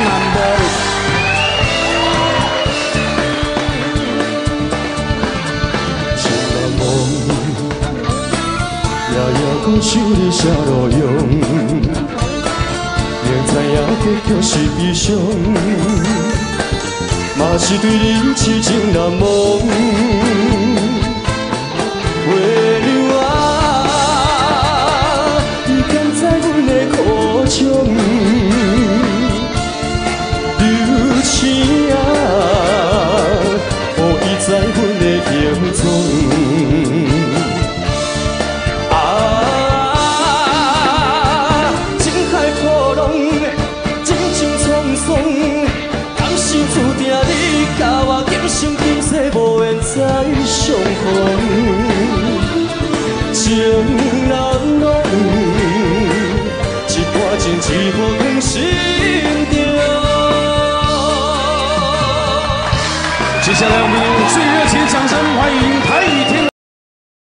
number。情难忘，夜夜搁想你啥路用，明知影结局是悲伤，嘛是对你痴情难忘。 月亮啊，你敢知阮的苦衷？流星啊，予伊知阮的行踪。啊，情海波浪，情情匆匆，敢是注定你甲我今生今世无缘再相逢？ 情难忘，一段情一颗放心中。 接下来我们用最热情的掌声欢迎台语天。